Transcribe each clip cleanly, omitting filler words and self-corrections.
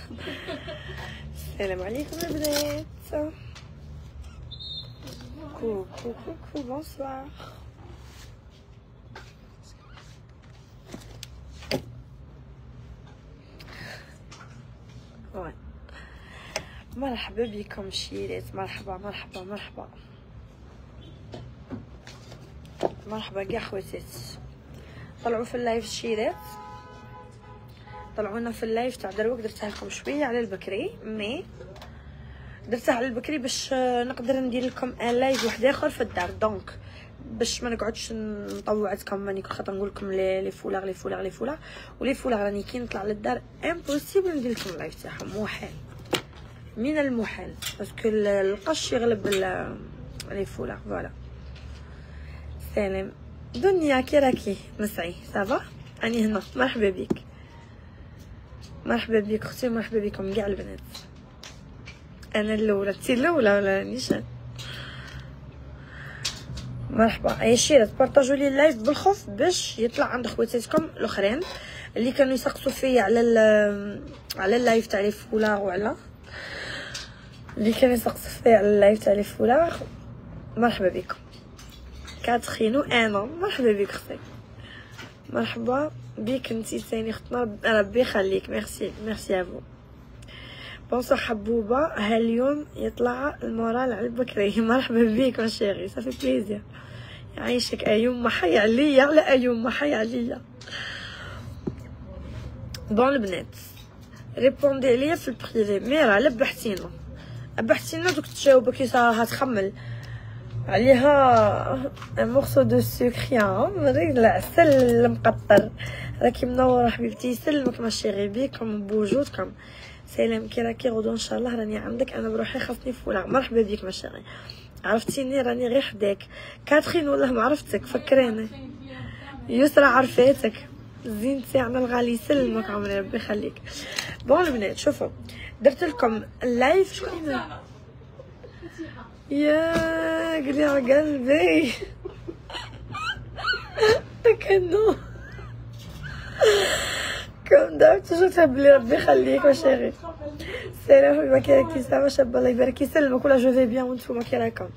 السلام عليكم البنات. كوكو كوكو بونسوار. مرحبا بكم شيرات، مرحبا مرحبا مرحبا مرحبا كاع خواتات. طلعوا في اللايف الشيرات، طلعونا في اللايف تاع دروك. درتها لكم شويه على البكري، مي درتها على البكري باش نقدر ندير لكم ان لايف واحد اخر في الدار، دونك باش ما نقعدش نطوعتكم ماني كل خطره نقول لكم لي فولاغ لي فولاغ لي فولاغ ولي فولاغ. راني كي نطلع للدار امبوسيبل ندير لكم اللايف تاعهم، محال من المحال باسكو القش يغلب لي فولاغ. فوالا. سلام دنيا، كي راكي؟ مسعي صافا؟ راني هنا. مرحبا بك، مرحبا بك اختي، مرحبا بكم كاع البنات. انا الاولى، انتي الاولى ولا نيشان؟ مرحبا. اي شيرات بارطاجوا لي اللايف بالخوف باش يطلع عند خواتاتكم الاخرين اللي كانوا يسقسوا فيا على اللايف تاع لي فولاغ، وعلى اللي كانوا يسقسوا فيا على اللايف تاع لي فولاغ. مرحبا بكم كاتخينو انا. مرحبا بك اختي، مرحبا بك انتي ثاني اختنا، ربي يخليك. ميرسي ميرسي افو. بونسو حبوبه، ها اليوم يطلع المورال على البكري. مرحبا بك ماشيغي، صافي بليزير. يعيشك ايوم، ما حي عليا على ايوم، ما حي عليا. بون البنات ريبوندي عليا في البريفي. ميرا لبحتينا دوك تجاوبك يسارها تخمل عليها مورسو دو سكر مريض العسل المقطر. راكي منوره حبيبتي، يسلمك ماشيغي بيكم بوجودكم. سلام كي راكي؟ غدو ان شاء الله راني عندك، انا بروحي خاصني فولاغ. مرحبا بك ماشيغي، عرفتيني راني غير حداك. كاترين والله ما عرفتك، فكريني. يسرا عرفاتك، الزين تاعنا الغالي. يسلمك عمري، ربي يخليك. بون البنات شوفوا، درت لكم اللايف. شكون يا قلي على قلبي كنو كم دعوت تجو تهبلي، ربي يخليك ماشيغي. سلام حبيبه، كي راكي؟ صافا شابه، الله يبارك يسلمك. ولا جو في بيان وانتوما كي راكم؟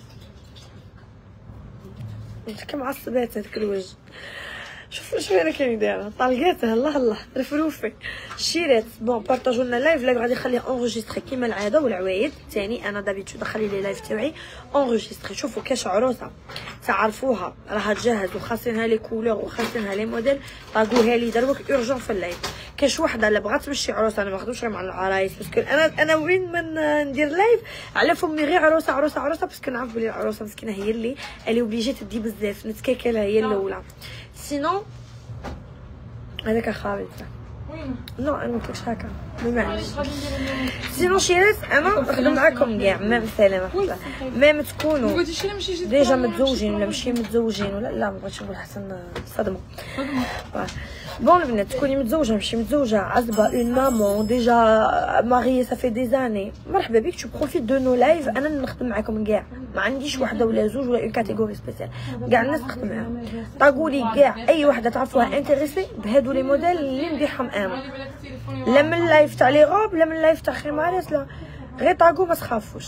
انت كمعصبات هذاك الوجه. شوفوا انا كاين دايره طلقاته. الله الله رفروفي شيرات. بون بارطاجوا لنا لايف. لايف غادي نخليه اونغيستري كيما العاده والعوايد. ثاني انا دابيتود نخلي لي لايف تاعي اونغيستري. شوفوا كاش عروسه تعرفوها راها تجهز وخاصينها لي كولور وخاصينها لي موديل، طاقوها لي دروك اورجون في اللايف. كاش وحده اللي بغات تمشي عروسه، انا ما ناخذوش غير مع العرايس باسكو انا وين من ندير لايف على فمي غير عروسه عروسه عروسه، باسكو نعرف بلي العروسه مسكينه هي اللي اوبليجي تدي بزاف، نتكاكلها هي الاولى. سينو هذاك اخاوي نو انا مقلتلكش هكا بمعنى سينو شيرات. انا نخدم معاكم كاع مام سلامه مام تكونوا ديجا متزوجين ولا ماشي متزوجين ولا لا، ما بغيتش نقول حسن صدمه. بون البنات تكوني متزوجه ماشي متزوجه، عزبه اون مامون ديجا ماري صافي دي زاني، مرحبا بك. تو بروفيت دو نو لايف. انا نخدم معاكم كاع، ما عنديش وحده ولا زوج ولا اون كاتيجوري سبيسيال، كاع الناس نخدم معاهم. طاقولي كاع اي وحده تعرفوها انتريسي بهادو لي موديل اللي نبيعهم انا، لا من اللايف تاع لي غوب لا من اللايف تاع خمارات، لا غير طاقو ما تخافوش.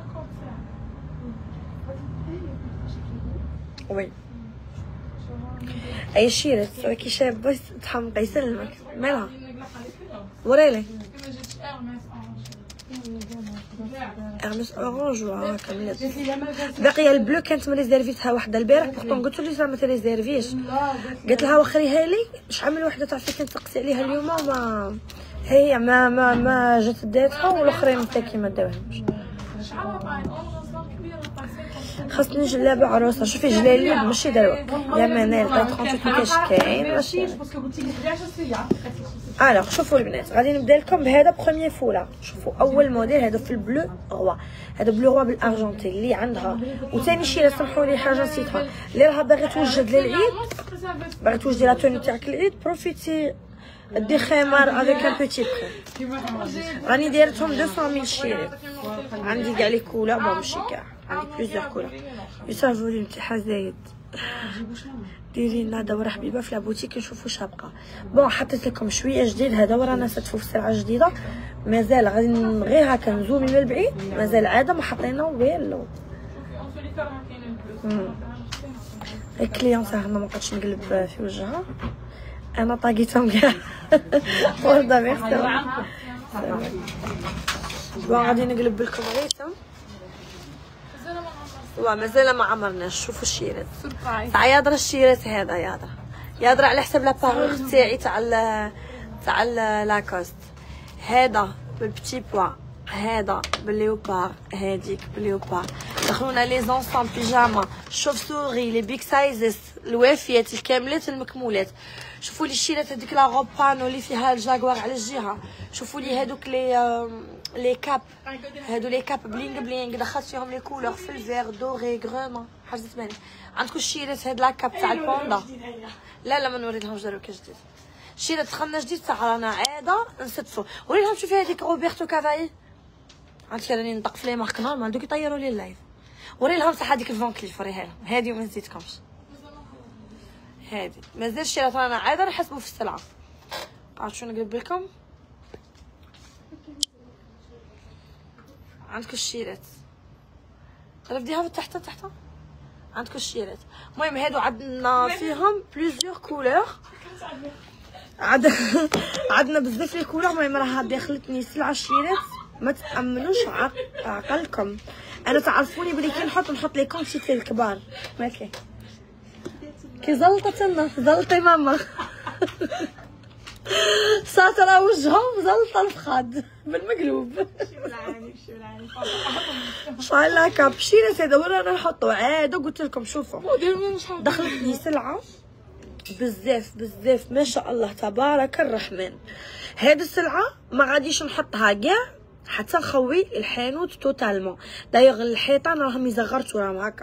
وي اي شيرات راكي شابه تحمقي. يسلمك مالها وريلي ارمس اورانج ولا كاملات. باقيه البلو كانت ريزيرفيتها وحده البارح، بورتون قلت لي ما تريزيرفيش، قالت لها وخريها لي. شحال من وحده تعرفي كنسقسي عليها اليوم وما هي ما جات داتها، والاخرين حتى ما داوهمش. خاصني جلابه عروسه. شوفي جلاليب ماشي دروك يا منال طاي 38 كاش كاين ماشي. الوغ شوفوا البنات غادي نبدا لكم بهذا بروميير فولا. شوفوا اول موديل هذا في البلو روا، هذا بلو روا بالارجنتي اللي عندها. وثاني شي سمحوا لي حاجه نسيتها، اللي راها باغي توجد للعيد، باغي توجدي لا توني تاعك العيد، بروفيتي دي خمار افيك ان بوتي بري. راني دايرتهم 200,000 شيري، عندي كاع لي كولور. بون ماشي كاع، عندي بليزيور كولور. يسافو لي نتاعها زايد ديري لنا دوره حبيبه في لابوتيك نشوفوا واش بقى. بون حطيت لكم شويه جديد هذا ورانا نستفوا في سلعه جديده مازال غادي غير هكا نزوم من البعيد مازال عاده ما حطينا والو. الكليون تاعنا ما بقاتش نقلب في وجهها انا طاقيتهم كاع ورده ميرسي. بون غادي نقلب لكم غيثم مازال ما عمرناش. شوفوا الشيرات تاع يادرا الشيرات هذا يادرا على حسب لاباغور تاعي تاع لاكوست. هذا بالبتي بوا هذا بالليوبار هذيك بالليوبار. دخلونا لي زونسون بيجاما شوف سوري لي بيك سايزز الوافيات الكاملات المكمولات. شوفوا لي الشيرات هذيك لا غوب بانو اللي فيها الجاكوار على الجهه. شوفوا لي هذوك لي كاب هادو لي كاب بلينغ بلينغ دخلت فيهم لي كولور في الفير دوري غروما حاجه زبانه. عندكم الشيرات هاد لاكاب تاع البوندا لا ما نوريلهمش دروك جديد. الشيرات دخلنا جديد تاع رانا عاده نستفوا. وريلهم شوفي هذيك روبرتو كافاي عرفتي راني ندق في لي مارك نورمال دوك يطيروا لي اللايف. وريلهم تاع هذيك الفون كليف وريها لهم هذه وما نزيدكمش هذه مازال الشيرات رانا عاده نحسبوا في السلعه. عرفت شنو نقلب لكم. عندكم الشيرات رديها تحت عندكم الشيرات. المهم هادو عندنا فيهم بليزيور كولور عندنا بزاف لي كولور. المهم راه داخلتني سلعه الشيرات ما تامنوش عقلكم. انا تعرفوني بلي كي نحط لي كونتيتي الكبار ماكي كي زلطت لنا زلطي ماما ساتره وجههم زلطه الفخاد بالمقلوب. فوالا كاب شيرات هذا ورانا نحطو عاده. قلت لكم شوفوا دخلتني سلعه بزاف ما شاء الله تبارك الرحمن. هذه السلعه ما غاديش نحطها كاع حتى نخوي الحانوت توتالمون. دايوغ الحيطان راهم يزغرتو راهم هكا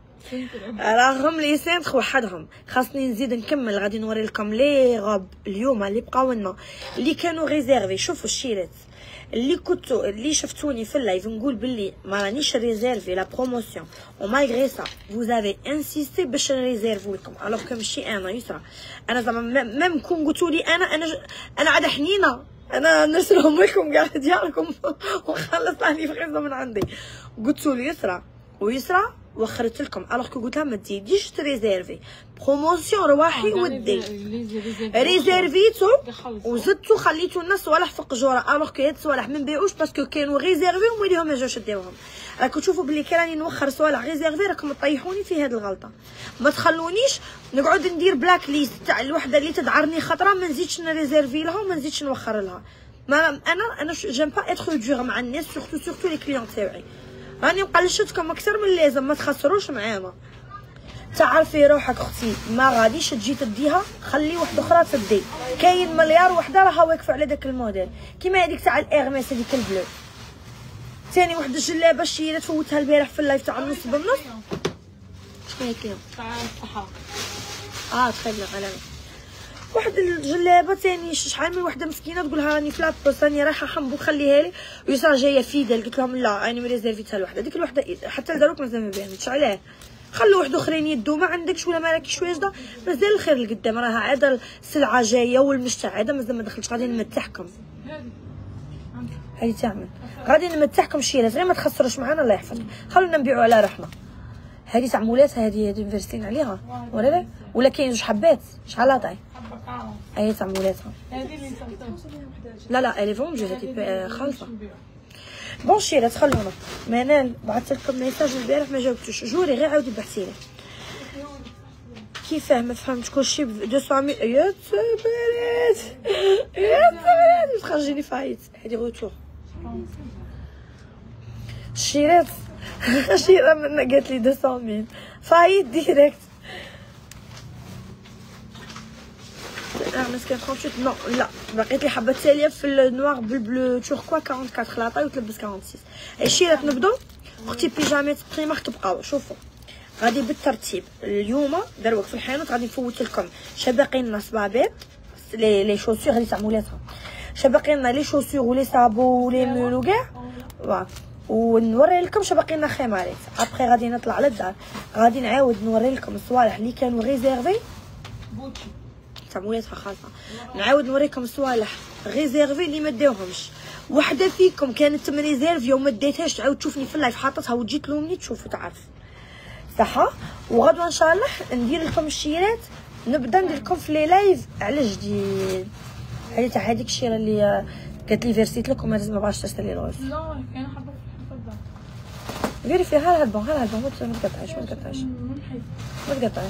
راهم لي سنت وحدهم. خاصني نزيد نكمل غادي نوري لكم لي غوب اليوم اللي بقاو لنا اللي كانوا ريزيرفي. شوفوا الشيرات اللي شفتوني في اللايف نقول باللي ما رانيش ريزيرفي لا بروموسيون ومالغري سا فوزافي انسيستي باش نريزيرفو لكم الوغ كو ماشي انا يسرا. انا زعما ميم كون قلتولي انا عاد حنينه انا نرسلهم لكم كاع ديالكم ونخلص راني فغيزه من عندي. قلتولي يسرا وخرت لكم الوغ كو قلت لها ما تزيديش تريزيرفي بروموسيون رواحي ودي ريزيرفيتو وزدتو خليتو الناس صوالح في القجوره الوغ كو هاد الصوالح ما نبيعوش باسكو كانوا ريزيرفي وموليهم ما جاوش ديوهم. راكم تشوفوا بلي كي راني نوخر صوالح ريزيرفي راكم تطيحوني في هاد الغلطه. ما تخلونيش نقعد ندير بلاك ليست تاع الوحده اللي تدعرني خطره ما نزيدش نريزيرفي لها وما نزيدش نوخر لها. ما انا جيم با اتر دور مع الناس سورتو لي كليون تاعي. راني مقلشتكم اكثر من اللازم ما تخسروش معانا. تعرفي روحك اختي ما غاديش تجي تديها خلي واحده اخرى تدي. كاين مليار وحده راها واقفه على داك الموديل كيما هذيك تاع الاغميس هذيك البلو. ثاني وحده الجلابه الشيله تفوتها البارح في اللايف تاع النص بالنص. شنو هي كاين تاع الصحه تخيل على واحد الجلابه ثاني شحال من وحده مسكينه تقولها راني في لابوس راني رايحه حنبوك خليها لي ويسرا جايه فيدال. قلت لهم لا راني مريزيرفيتها لوحده. ديك الوحده حتى لدروك مازال ما بيعنيتش علاه. خلوا واحد اخرين يدو ما عندكش ولا ما راكيش واجده مازال الخير لقدام. راها عاده السلعه جايه والمشتى عاده مازال ما دخلتش. غادي نمتعكم هاي تعمل غادي نمتعكم شي غير ما تخسروش معنا الله يحفظك. خلونا نبيعوا على روحنا. هذه تاع مولاتها هذه مفرسين عليها ولا لا ولا كاين جوج حبات شحال عطاي هي تاع مولاتها. لا الي فوندو هذه خالصه. بون شيرات خلونا منال بعثت لكم ميساج البارح ما جاوبتوش. جوري غير عاودي بعثي لي كيفاه ما فهمتش كلشي ب 200 يا تبارات تخرجيني فايت. هذه روتور شيرات شيرة منا قالت لي 200,000 فايت ديريكت. مسكين 38 نو لا بقيت لي حبه تاليه في النوار بالبلو توركوا 44 خلاطه وتلبس 46. الشيرات نبدو اختي بيجامات بريمارك بقاو. شوفوا غادي بالترتيب اليوم دروك في الحانوت غادي نفوت لكم شباقي لنا صبابيط لي شوسور هذه تاع مولاتها. شباقي لنا لي شوسور ولي صابو ولي مول وكاع ونوري لكم شنو باقي لنا خمارات. ابخي غادي نطلع للدار غادي نعاود نوري لكم الصوالح اللي كانوا ريزيرفي بوتشي تاع مولاتها خالصه. نعاود نوريكم الصوالح ريزيرفي اللي ما داوهمش. وحده فيكم كانت مريزيرفي وما ديتهاش تعاود تشوفني في اللايف حاطتها وتجي تلومني تشوفوا تعرف صح. وغدوه ان شاء الله ندير لكم الشيرات، نبدا ندير لكم في لي لايف على جديد. هذه تاع هذيك الشيره اللي قالت لي فيرسيت لكم ما بغاش تشتري الغوز. لا كاين حبه في الحفاظه ديري فيها هالبون ما تقطعيش ما تقطعيش.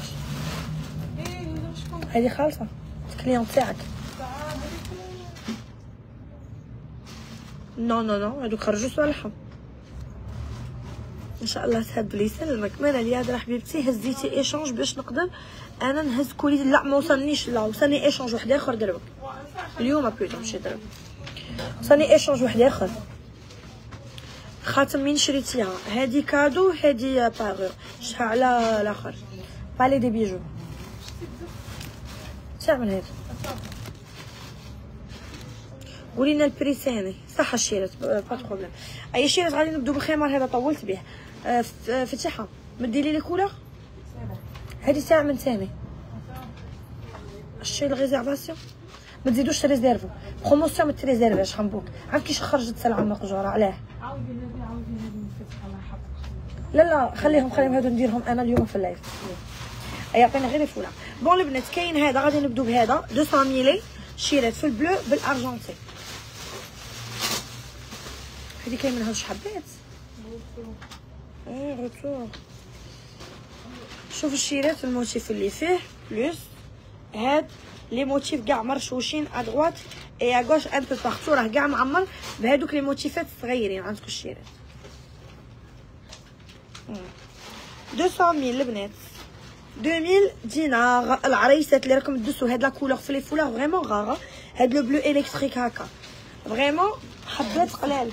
هذه خالصه الكليون تاعك. نو هذوك خرجوا صالحهم ان شاء الله. تهبلي يسلمك مالا اليادرا حبيبتي. هزيتي ايشونج باش نقدر انا نهز كولي. لا ما وصلنيش، لا وصلني ايشونج واحد اخر دروك اليوم بلوتو ماشي دروك. وصلني ايشونج واحد اخر. خاتم من شريتيها هادي كادو هادي باغور شحال على الاخر بالي دي بيجو. تعمل هذا قولي لنا البري ثاني صح. الشيرات با بروبليم. اي شيرات غادي نبدو بالخمار هذا طولت به. فتحها مدي لي كولور هذه تاع من ثاني. الشي الريزيرفاسيون ما تزيدوش ريزيرفو بروموسيون ما تريزيرفيش خنبوك. عارف كيش خرجت سلعه مقجوره علاه. عاودي نفتح الله يحفظك. لا خليهم هادو نديرهم انا اليوم في اللايف. يعطينا غير الفوله. بون البنات كاين هذا غادي نبدو بهذا 200 ميلي شيرات في البلو بالارجنتي. هذه كاين منها جوج حبات. روتور. شوف الشيرات الموتيف اللي فيه بلوس هاد لي موتيف كاع مرشوشين ادغوات اي اغوش ان بو بارتو. راه كاع معمر بهذوك لي موتيفات صغيرين عندكم الشيرات. 200 ميل البنات 2000 دينار. العريسات اللي راكم تدسوا هاد لا كولور في لي فولار فريمون غاره. هاد لو بلو الكتريك هكا فريمون حبات قلال.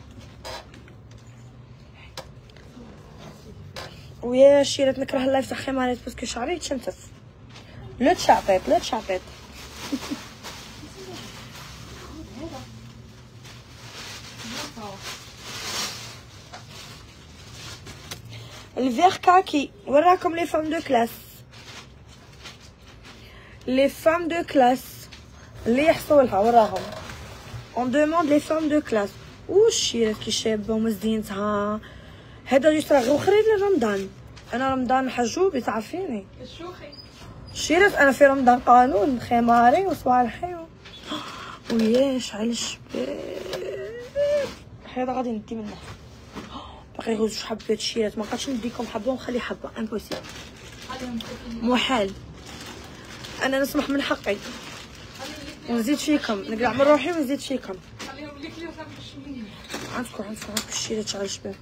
ويا شيرات نكره اللايف تاع خمارات باسكو شعري يتشنتف. لا تشعطيط الفيغ كاكي. وراكم لي فام دو كلاس. لي فام دو كلاس اللي يحصولها وراهم اون دوموند لي فام دو كلاس. والشيرات كي شابه ومزينتها. هذا يسرى غير خريج لرمضان. انا رمضان حجوبي تعرفيني. الشوخي شيرات انا في رمضان قانون خماري وصوالحي وياش على الشباب. هذا غادي ندي منه باقي غير جوج حبات شيرات. ما بقاتش نديكم حبه ونخلي حبه امبوسيبل محال. انا نسمح من حقي ونزيد فيكم نقلع من روحي ونزيد فيكم. خليهم ليك لي وخليهم مني. عندكم الشيرات على الشباب.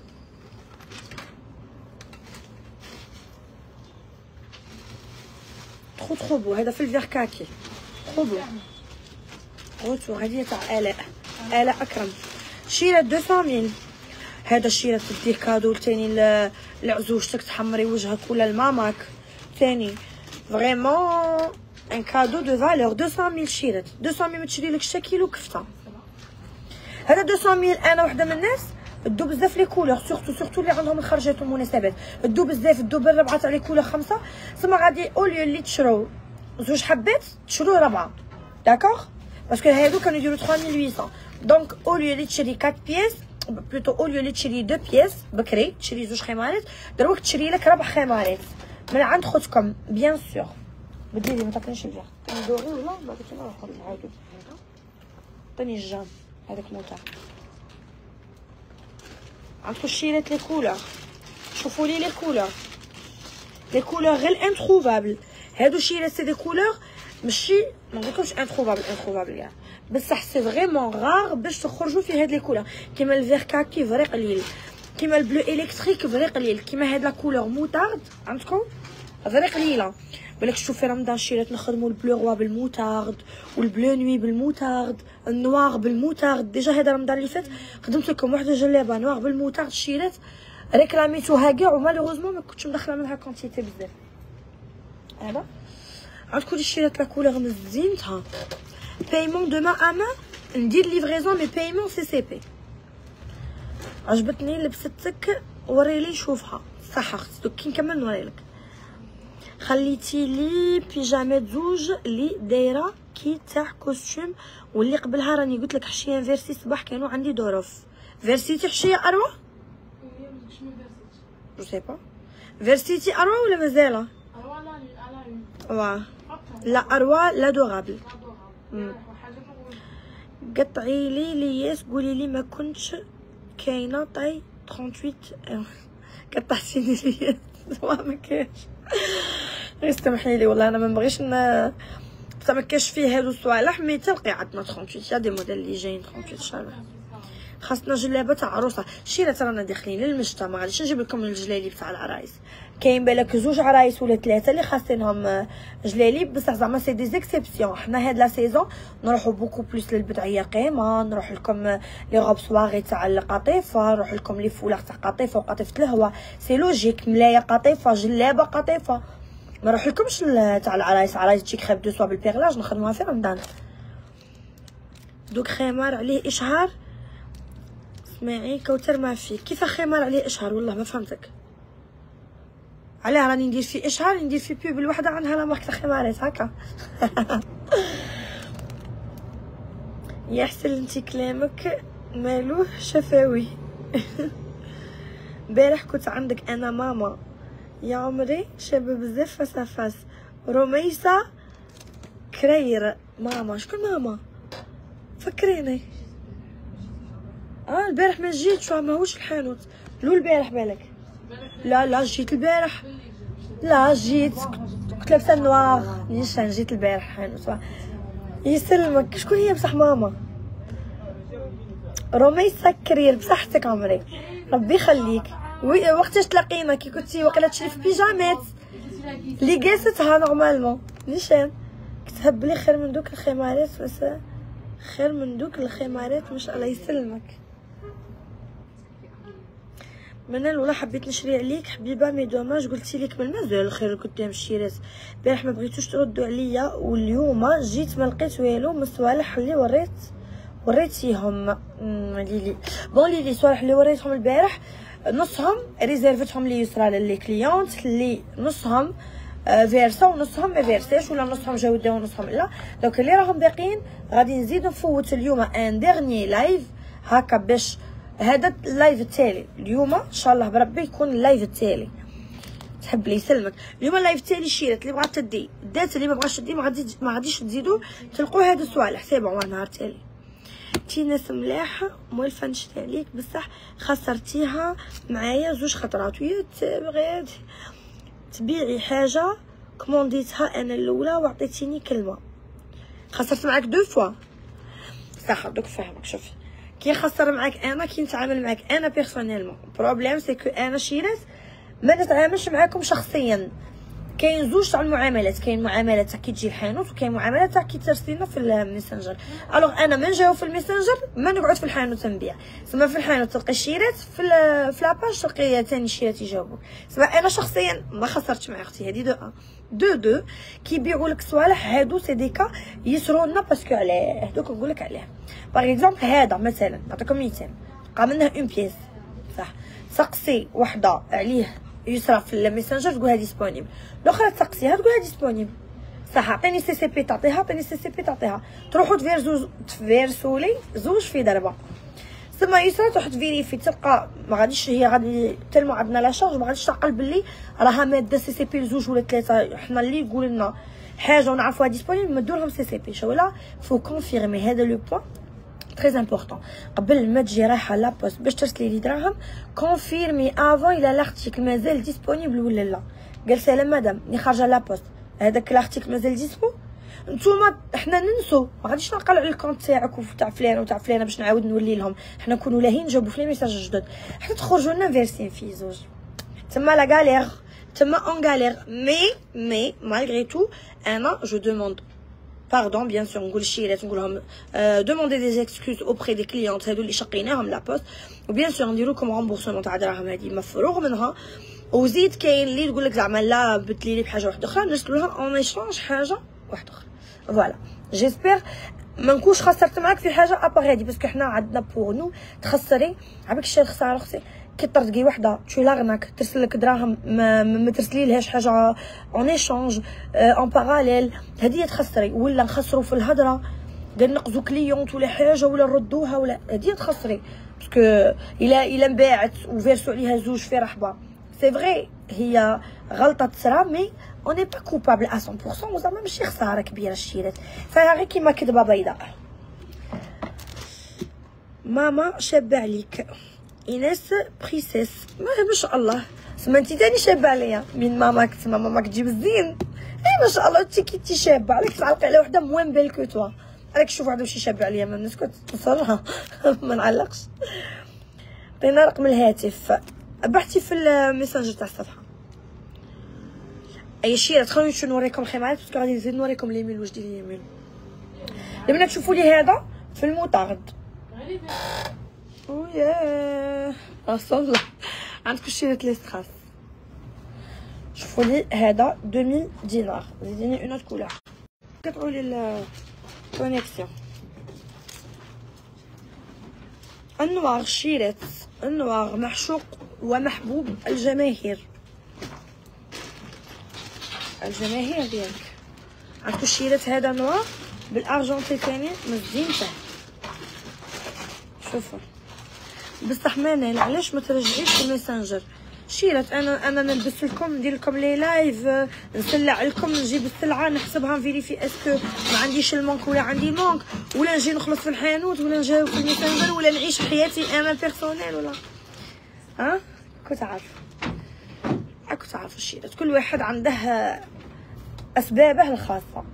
تخو بو هذا في الفيغ كاكي تخو بو. غوتو هذه تاع آلاء أكرم. شيرات 200 ميل. هذا الشيرات تديه كادو تاني لعزوجتك تحمري وجهك ولا لماماك تاني فريمون ان كادو دو فالور. 200 ميل شيرات 200 ميل تشري لك 6 كيلو كفته. هذا 200 ميل انا وحده من الناس تدو بزاف لي كولور سورتو اللي عندهم الخرجات والمناسبات. تدو بزاف تدو بالربعه تاع لي كولور 5. سما غادي اوليو اللي تشرو زوج حبات تشرو 4 داكوغ باسكو هادو كانوا يديروا 3800. دونك اوليو اللي تشري 4 بياس بلوتو اوليو اللي تشري 2 بياس بكري تشري زوج خمارات دروك تشري لك 4 خمارات من عند خوتكم بيان سور. بدلي ما تعطينيش الفيغ ندوري ولا بعد كي نروحو نعاودو. عطيني الجام هذاك موتاع. عندكم الشيرات لي كولور. شوفوا لي لي كولور غير انتروفابل. هادو شيرات سي دي كولور ماشي ما نقولكمش انتروفابل يعني بصح سي فريمون غار باش تخرجوا في هاد لي كولور. كيما الفيغ كاكي فري قليل، كيما البلو الكتريك فري قليل، كيما هاد لا كولور موتارد عندكم فري قليله. بالك شوفوا في رمضان شيرات نخدموا البلو روا بالموتارد والبلو نوي بالموتارد النوار بالموتارد. ديجا هذا رمضان اللي فات خدمت لكم واحده جلابه نوار بالموتارد شيرات ريكلاميتوها كاع ومالوغوزمون ما كنتش مدخله منها كونتيتي بزاف. هذا عندكم الشيرات لا كولور مزينتها. بايمون دو مان ا مان ندير ليفريزون مي بايمون سي سي بي. عجبتني لبستك، وريلي شوفها صح اختي. دوك كي نكمل نوريلك. خليتي لي بيجامات زوج اللي دايره كي تاع كوستيم، واللي قبلها راني قلت لك حشيه فيرسي صباح كانوا عندي ظروف. فيرسيتي حشيه اروى؟ جو سي با. فيرسيتي اروى ولا مازال؟ واه لا اروى لا دوغابل. قطعي لي لياس، قولي لي ما كنتش كاينه طاي 38 قطعتيني لياس ما كاينش. استمحي لي والله انا ما نبغيش بصح ما كاش فيه هادو الصوالح، مي تلقي عندنا 38 يا دي موديل اللي جايين 38 شحال. خاصنا جلابه تاع عروسه. شيرات رانا داخلين للمشتى، ما غاديش نجيب لكم الجلاليب تاع العرايس. كاين بالك زوج عرايس ولا ثلاثه اللي خاصينهم جلاليب، بصح زعما سي دي زيكسيبسيون. حنا هاد لا سيزون نروحو بوكو بلوس للبدعيه قيمه، نروح لكم لي غوب سواغي تاع القطيفه، نروح لكم لي فولاغ تاع قطيفه وقطيفه الهوا، سي لوجيك. ملايه قطيفه، جلابه قطيفه، ما نروح لكمش تاع العرايس. عرايس تجيك خيب دو سوا بالبيغلاج نخدموها في رمضان. دوك خمار عليه اشهار. اسمعي كوثر ما فيه كيف خمار عليه اشهار، والله ما فهمتك. علاه راني ندير فيه اشهار، ندير فيه بيب الوحده عنها لا مارك تاع خمارات هكا. يا حسن انتي كلامك مالوه شفاوي. امبارح كنت عندك انا ماما يا عمري شابه بزاف فاس. رميسة كرير. ماما شكون ماما؟ فكريني. البارح ما جيتش، ماهوش الحانوت. لو البارح بالك؟ لا جيت البارح. لا جيت كنت لابسه نوار نيشان. جيت البارح الحانوت. يسلمك. شكون هي بصح ماما؟ رميسة كرير بصحتك عمري، ربي يخليك. وقتاش تلاقينا؟ كي كنتي واقيلا تشري في بيجامات اللي قاستها نورمالمون نيشان. كتهب بلي خير من دوك الخمارات، بس خير من دوك الخمارات مش الله يسلمك. منال والله حبيت نشري عليك حبيبه، مي دوماج قلتي لك من مازال الخير قدام الشيرات. البارح ما بغيتوش تردوا عليا، واليوم جيت ما لقيت والو من الصوالح اللي وريتيهم. ليلي بون ليلي صوالح اللي وريتهم البارح نصهم ريزيرفتهم لي يسرا للي كليونت، اللي نصهم فيرسا ونصهم ما فيرساش، ولا نصهم جاو داو ونصهم لا. دونك اللي راهم باقيين غادي نزيدو نفوت اليوم ان ديرني لايف هكا، باش هذا اللايف التالي اليوم ان شاء الله بربي يكون اللايف التالي. تحب لي يسلمك. اليوم اللايف التالي شيرات اللي بغات تدي دات، اللي ما بغاش تدي ما غاديش تزيدو تلقوا هاد الصوالح. سي بون نهار تالي. انتي ناس ملاحه موالفه نشري عليك، بصح خسرتيها معايا زوج خطرات. ويا تبغي تبيعي حاجه كومونديتها انا الاولى وعطيتيني كلمه، خسرت معاك دو فوا. صح دوك فاهمك. شوفي كي خسر معاك انا، كي نتعامل معاك انا بيرسونيلمون، بروبليم سي كو انا شيرات ما نتعاملش معاكم شخصيا. كاين زوج تاع المعاملات، كاين معاملات تاع كي تجي الحانوت، وكاين معاملات تاع كي ترسلينا في الميسنجر. الوغ انا من نجاوب في الميسنجر ما نقعد في الحانوت نبيع. سما في الحانوت تلقي الشيرات، في لاباج تلقي ثاني الشيرات يجاوبوك. سما انا شخصيا ما خسرتش مع اختي هذه. دو كي يبيعوا لك صوالح هادو سي ديكا يسرونا باسكو علاه. دوك نقول لك علاه. باغ اكزومبل هذا مثلا نعطيكم مثال، بقى منها اون بيس صح، تسقسي وحده عليه يسرى في الميسنجر تقولها ديسپونيبل، الاخرى تسقسيها تقولها ديسپونيبل صح. عطيني سي سي بي تعطيها، عطيني سي سي بي تعطيها، تروحوا تفيرسولي زوج في ضربه. ثم يسرى تروح تفيريفي تلقى ما غاديش هي غادي تلمو عندنا لا شارج، ما غاديش تعقل بلي راها ماده سي سي بي لزوج ولا ثلاثه. حنا اللي يقول لنا حاجه ونعرفوها ديسپونيبل نمدو لهم سي سي بي. شولا فو كونفيرمي هذا لو بوين تري امبورطون. قبل ما تجي رايحه لابوست باش ترسلي لي دراهم كونفيرمي افون الى لارتيكل مازال ديسپونيبل ولا لا. قال سلام مدام ني خارجه لابوست هذاك لارتيكل مازال ديسپو. نتوما حنا ننسو ما غاديش نقلعوا على الكونت تاعك وتاع فلان وتاع فلانه باش نعاود نولي لهم. حنا نكونوا لاهين نجاوبوا في لي ميساج الجدد حتى تخرجوا لنا فيرسين في زوج. تما لا غالير تما اون غالير. مي مالغري تو انا جو دوموند باردون بيان سور نقول الشيرات نقولهم دوموندي دي زيكسكوز اوبري دي كليونت هادو اللي شقيناهم لابوست، وبيان سور نديرو لكم رومبورسمون تاع دراهم هادي مفروغ منها. وزيد كاين اللي تقول لك زعما لا بدلي لي بحاجه واحده اخرى نرسلو لها اون ايشونج حاجه واحده اخرى. فوالا جيسبر ما نكونش خسرت معاك في حاجه ابار هادي، باسكو حنا عندنا بوغ نو تخسري. عباك شي الخساره اختي كي طردقي وحده تو لاغناك ترسل لك دراهم ما ترسلي لهاش حاجه اون ايشانج اون باراليل، هذه تخسري. ولا نخسروا في الهضره قال نقزو كليونت ولا حاجه ولا نردوها ولا هذه تخسري، باسكو الا انباعت وفيرسو عليها زوج في رحبه سي فري هي غلطه تصرا، مي اون ني با كوبابل 100% وزعما ماشي خساره كبيره الشيرات، فيها غير كيما كذبه بيضاء. ماما شابه عليك ايناس بريسيس، ما شاء الله سمعتي تاني شابه عليا من ماماك، تسمى ماماك تجيب الزين. اي ما شاء الله انت كنتي شابه، عليك تعلقي على وحده موان بال كو توا، عليك شوف وحده وشي شابه عليا ما نسكت نصرها ما نعلقش. عطينا رقم الهاتف، بحثي في الميسنجر تاع الصفحه. اي شيء خلوني نشوف نوريكم الخيمات، باسكو غادي نزيد نوريكم ليميل واش داير ليميل. لما تشوفوا لي هذا في المطارد وياه اصلا عندكم شريت لي ستراس. شوفوا لي هذا 2000 دينار، زيديني اون اوت كولور قطعوا لي الكونيكسيون. النوار شيرات، النوار معشوق ومحبوب الجماهير، الجماهير ديالك. عندكم شيرات هذا نوار بالارجنتي ثاني مزينته. شوفوا بصح مانال علاش ما ترجعيش في الميسنجر شيرات. انا نلبس لكم ندير لكم لي لايف، نسلع لكم، نجيب السلعه نحسبها نفيريفي اسكو ما عنديش المونك ولا عندي مونك، ولا نجي نخلص في الحانوت ولا نجاوب في الميسنجر ولا نعيش حياتي انا بيرسونيل ولا كنت عارفه شيرات. كل واحد عنده اسبابه الخاصه.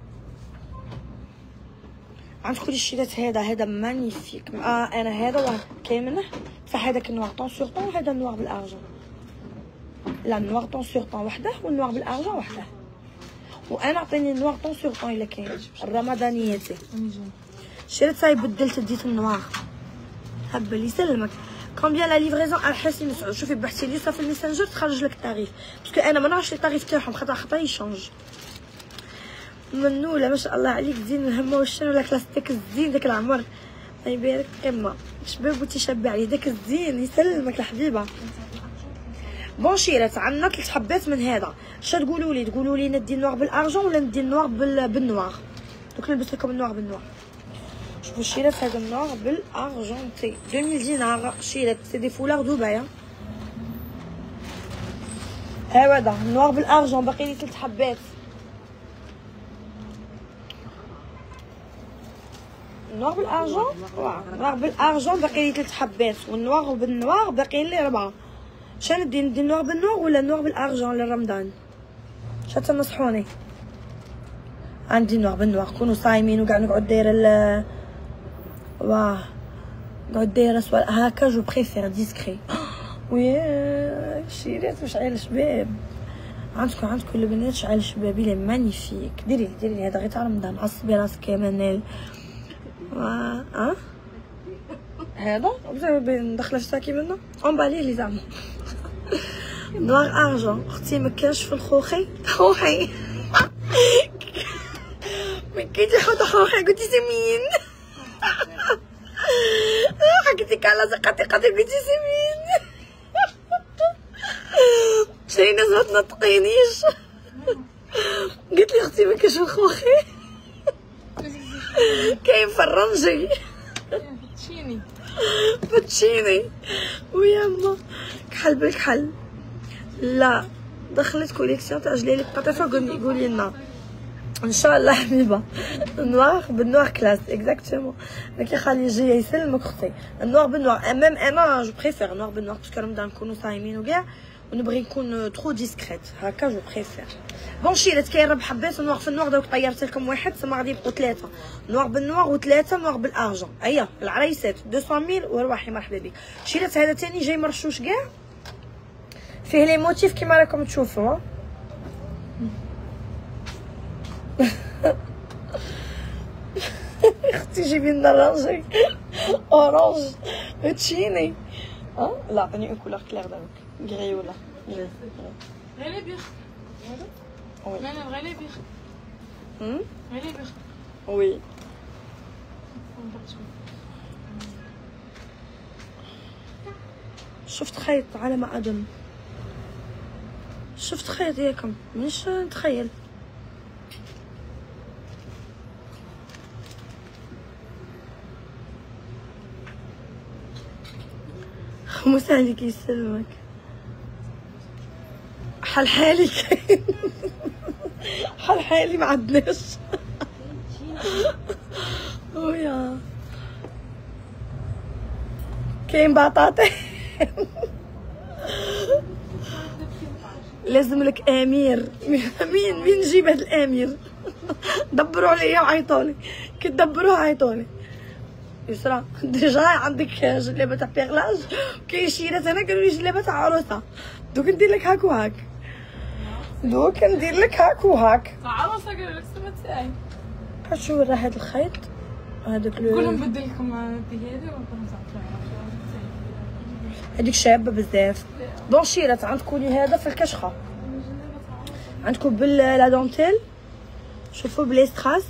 عندكم الشيرات هذا مانيفيك. انا هذا كاين منه، بصح هذاك النوار طون سور طون وهذا النوار بالارجون. لا النوار طون سور طون وحده والنوار بالارجون وحده، وانا عطيني النوار طون سور طون الا كاين الرمضانياتي. شريت صاي بدلت ديت النوار هبل يسلمك. كومبيان لا ليفريزون على حسب مسعود. شوفي بحثي لي في الميسنجر تخرج لك التاريخ، باسكو انا ما نعرفش التاريخ تاعهم خطا يشونج. منوله ما شاء الله عليك زين الهمه والشن ولا كلاستيك الزين داك العمر الله يبارك قمه شباب وتشبع عليه داك الزين يسلمك الحبيبه. بون شيرات عندنا 3 حبات من هذا. اش تقولوا لي؟ تقولوا لي ندي النوار بالارجون ولا ندي النوار بالنوار؟ دوك نلبس لكم النوار بالنوار. شوفوا شيرات هذا النوار بالارجونتي 2000 دينار. شيرات سي دي فولار دبي. ها هذا النوار بالارجون باقي لي 3 حبات. النوار بالارجون النوار بالارجون باقي لي 3 حبات، والنوار بالنوار باقيين لي 4. شنو ندي النوار بالنوار ولا النوار بالارجون لرمضان؟ شا تنصحوني؟ عندي النوار بالنوار. كونوا صايمين وكاع نقعد دايره نقعد دايره سؤال هكا جو بريفير ديسكري. ويا شيرات واش عيل شباب. عندكم البنات شعال شبابي لي مانيفيك. ديري لي هذا غير تاع رمضان. عصبي راسك يا منال. هذا ندخله في ساكي منه اونباليه لي زعما نوار ارجون. اختي مكانش في الخوخي خوخي من كي تحط خوخي قلتي سمين حكيتك على زقتي قلتي سمين شي ناس ما تنطقينيش. قلت لي اختي مكانش في الخوخي كاين فرنجي فتشيني وياما كحل بالكحل. لا دخلت كوليكسيون تاع جليلك قطيفه قولي لنا ان شاء الله حبيبه. النوار بالنوار كلاس اكزاكتومون. لكن خلي يجي يسلمك اختي. النوار بالنوار امام انا جو بريفير النوار بالنوار باسكو رمضان نكونوا صايمين وكاع ونبغي نكون ترو ديسكريت هكا جو بريفير. بون شيرات كاين 4 حبات النوار في النوار. دوك طيرت لكم واحد تما غادي يبقوا 3 نوار بالنوار و3 نوار بالارجون. ايا العريسات 200000 وارواحي مرحبا بك. شيرات هذا ثاني جاي مرشوش كاع فيه لي موتيف كيما راكم تشوفوا. اختي جيبي لنا الرانجي اورانج تشيني. لا عطيني اون كولور كلير دابا غري ولا غير لي بيخ وي انا بغي لي بيخ غير لي بيخ وي شفت خيط على ما اظن، شفت خيط ياكم مش نتخيل. خمس عليك يسلمك. حال حالي كاين حال حالي ما عندناش ويا كاين بطاطا لازم لك امير. مين نجيب هاد الامير؟ دبروا عليا وعيطولي، كي تدبروه عيطولي. يسرا ديجا عندك جلابه تاع بيغلاج، كاين شيرات هنا قالوا لي جلابه تاع عروسه. دوك ندير لك هاك وهاك، دوك ندير لك هاك وهاك. عروسه قالوا لك السما تاعي. شو راه هاد الخيط هذاك كلهم بدل لكم هذه وكلهم هذيك شابه بزاف. دون شيرات عندكم لي هذا في الكشخه، عندكم باللا دونتيل، شوفوا بلي ستراس.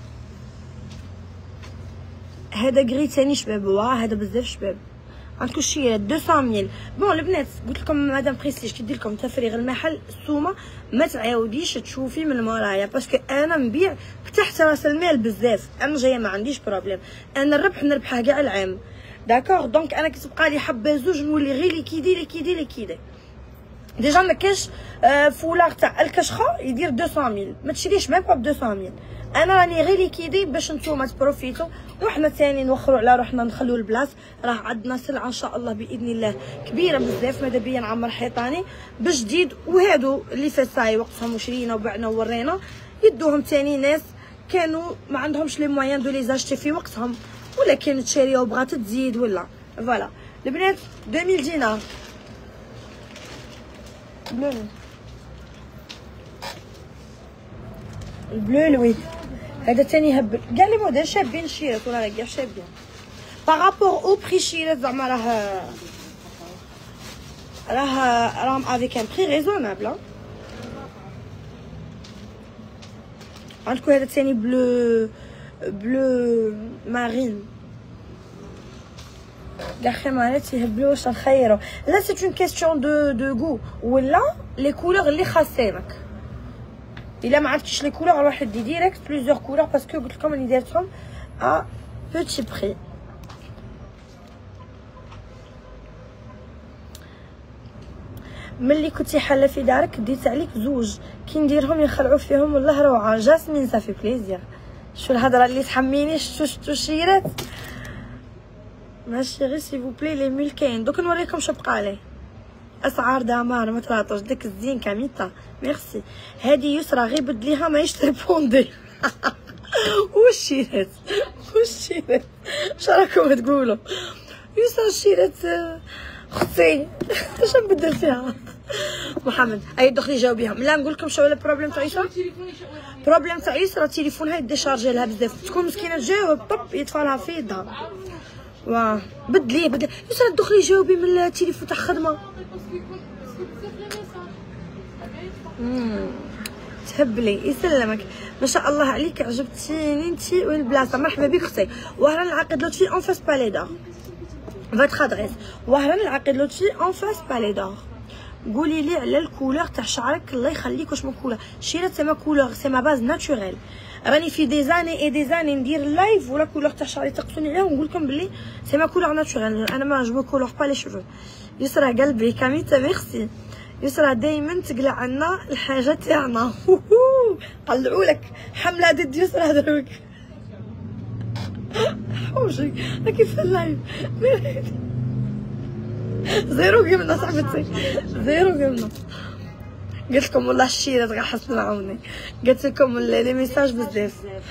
هذا غري ثاني شباب، واه هذا بزاف شباب. عندكم شيرات 200,000. بون البنات قلت لكم مدام بريستيج كي دير لكم تفريغ المحل السومه ما تعاوديش تشوفي من مورايا، باسكو انا نبيع تحت راس المال بزاف. انا جايه ما عنديش بروبليم، انا الربح نربحه كاع العام داكوغ. دونك انا كي تبقى لي حبه زوج نولي غير ليكيدي. ديجا ما كاش فولار تاع الكشخه يدير 200,000، ما تشريش ميم با ب 200,000. انا راني غير ليكيدي باش نتوما تبروفيتو، وحنا ثاني نوخروا على روحنا نخليو البلاص. راه عندنا سلعه ان شاء الله باذن الله كبيره بزاف، ماذا بيا نعمر حيطاني بجديد. وهادو اللي فساي وقتهم وشرينا وبعنا وورينا يدوهم ثاني ناس كانوا ما عندهمش لي مويان دو لي زاشتي في وقتهم، ولا كانت شاريه وبغات تزيد ولا فوالا. البنات 2000 دينار بلو، البلو لوي هذا ثاني هبل. كاع لي موديل شابين شيرات ولا كاع شابين بارابور او بري شيرات. زعما راهم افيك ان بري ريزونابل. عندكم هذا ثاني بلو مارين، كاع خيمارات يهبلوا واش نخيروا. لا سي اون كيستيون دو غو ولا لي كولور اللي خاصينك. الا ما عرفتيش لي كولور روح دي ديريكت بليزيور كولور، باسكو قلت لكم راني دايرتهم ا بوتي بري. ملي كنتي حاله في دارك ديت عليك زوج كي نديرهم يخلعوا فيهم والله روعه. جاسمين صافي بليزير. شو الهضره اللي تحميني؟ شتو الشيرات ماشي غير سي فو بلي لي ميل كاين. دوك نوريكم شو بقى لي. اسعار دمار ما تراطوش. ديك الزين كاميتا ميرسي. هادي يسرى غير بدليها ماهيش تريبوندي. والشيرات اش راكم تقولوا؟ يسرى الشيرات اختي اش نبدل فيها؟ محمد اي دخلي جاوبيهم. لا نقول لكم شو البروبليم تاع يسرى. بروبليم تاع يسرى تليفونها يديشارجي لها بزاف، تكون مسكينه تجاوب طب يطفى لها في يدها. واه بدلي يسرى دخلي جاوبي من التليفون تاع خدمه. تهبلي يسلمك ما شاء الله عليك، عجبتيني انتي والبلاصه. مرحبا بك اختي. وهران العقد لطفي اون فاس بالي دور فاتخ ادريس. وهران العقد لطفي اون فاس بالي دور. قولي لي على الكولور تاع شعرك الله يخليك. واش من كولور؟ شيرات سما كولور سي ما باز ناتوريل. راني في دي زاني اي دي زاني ندير لايف ولا كولور تاع شعري تقصوني عليه ونقول لكم بلي سي ما كولور ناتوريل. انا ما جو كولور با لي شوفو. يسرى قلبي كاميتا ميرسي. يسرى دايما تقلع عنا الحاجه تاعنا. طلعوا لك حمله ضد يسرى دروك. حوشي راكي في اللايف زيرو قيمنا صاحبتي زيرو قيمنا. قلت لكم والله الشيرات غير حسن عوني. قلت لكم لي ميساج بزاف.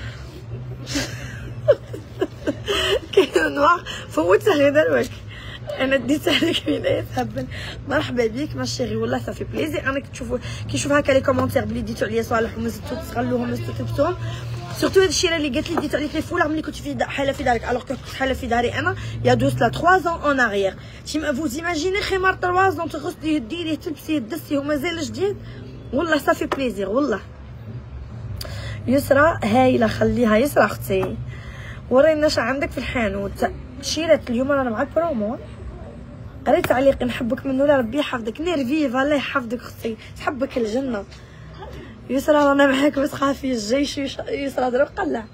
كاين نوار فوتها لي دروك. انا ديت عليك بدايه هبل. مرحبا بيك ما شيري والله صافي بليزير. انا كتشوفوا كيشوف هكا لي كومونتير بلي ديتو عليا صالح ومزتو تخلوهم مزتو تبتوهم. سورتو هاد الشيره اللي قالت لي ديت عليك لي فولار ملي كنت في حاله في دارك. الوغ كنت حاله في داري انا يا دوز لا 3 ans اون اريير. تيما فوز ايماجيني خمار 3 ans تغسليه ديريه تلبسيه دسيه ومازال جديد. والله صافي بليزير والله. يسرى هايله خليها يسرى اختي. ورينا اش عندك في الحانوت. شيرات اليوم رانا معاك برومو. قريت تعليق نحبك منو لا ربي يحفظك. نيرفيف الله يحفظك اختي تحبك الجنه. يسرا رانا معاك ما تخافي الجيش يسرا دروك قلع.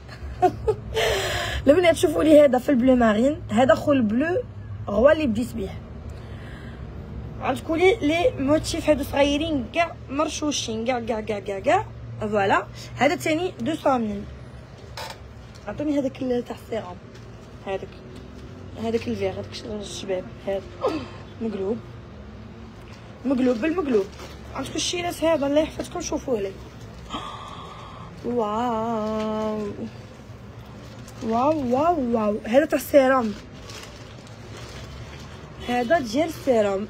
البنات شوفوا لي هذا في البلو مارين. هذا خو البلو هو اللي بديت به. عندكم لي موتيف هادو صغيرين كاع مرشوشين كاع فوالا. هذا ثاني 200 عطوني هذاك تاع السيرام. هذاك الفيغ هذاك الشباب هذا مقلوب بالمقلوب. عندكم الشيرات هذا الله يحفظكم شوفوه لي. واو هذا تاع السيرام. هذا ديال السيرام.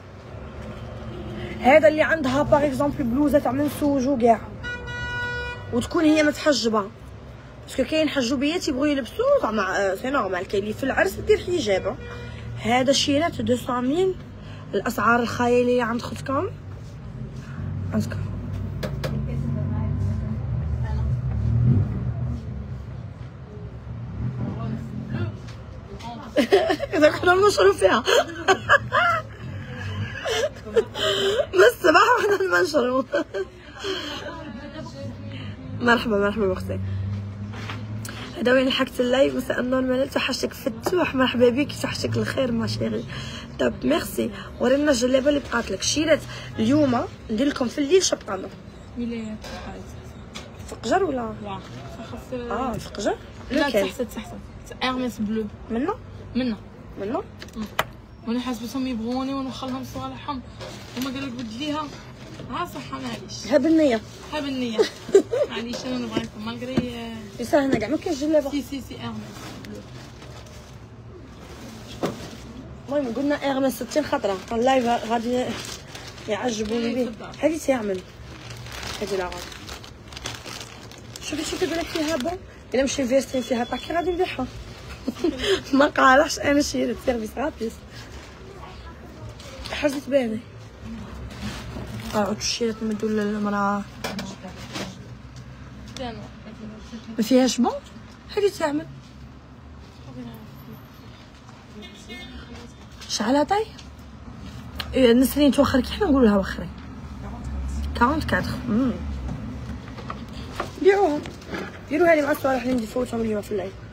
هذا اللي عندها باغ اكزومبل بلوزه تاع منسوج وكاع وتكون هي متحجبه باسكو كاين حجوبيات يبغوا يلبسوا زعما سي نورمال. كاين اللي في العرس دير حجابه. هذا شيرات 200 الاسعار الخياليه عند خوتكم. إذا كنا ننشروا فيها من الصباح وحنا ننشروا. مرحبا اختي. هذا وين حكت اللايف مساء النور منال. توحشتك فتوح مرحبا بك. توحشتك الخير ما شيري. طب ميرسي. ورينا الجلابه اللي بقات لك. شيرات اليوم ندير لكم في الليل شبطانه ميلاد فقجر ولا فقجر فقجر. لا تحت ارمس بلو منا وانا حاسبتهم يبغوني ونخلهم صالحهم وما قالوا لك بدليها. صح معليش ها بالنيه معليش انا نبغيكم مالغري يسا هنا كاع ما كاينش جلابه. سي ارمس. المهم قلنا ارمس 60 خطره اللايف غادي يعجبوني به. هذه تعمل هذه لا غادي شوفي كيبان لك فيها بون. الا مشي فيستين فيها باكي غادي نبيعها. ما قالحش انا شيرت سيرفيس غابيس حاجه تباني. عود الشيرات نمدو للمراه ما فيهاش بون. هذه تعمل شعلها طاي. نسرين توخر كي حنا نقولوا لها وخري 44. بيعوها ديروها لي مع الصوالح اللي نفوتهم اليوم في الليل.